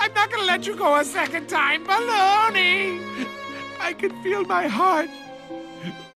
I'm not gonna let you go a second time, Baloney! I can feel my heart